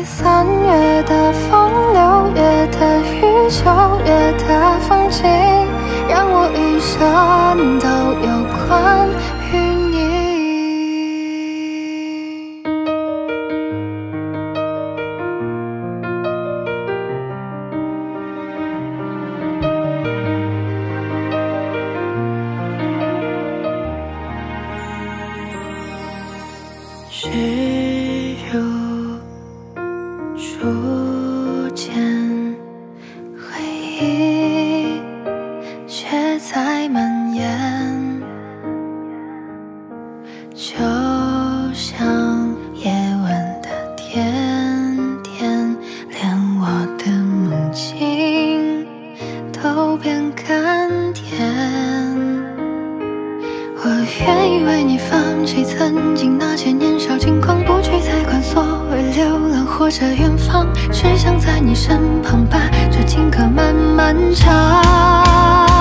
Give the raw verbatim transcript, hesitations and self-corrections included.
三月的风，六月的雨，九月的风景，让我一生都有关于你。只如初见，回忆却在蔓延，就像夜晚的甜甜，连我的梦境都变甘甜。我愿意为你放弃曾经那些年少轻狂，不去再管所谓流浪或者远方，只想在你身旁把这情歌慢慢唱。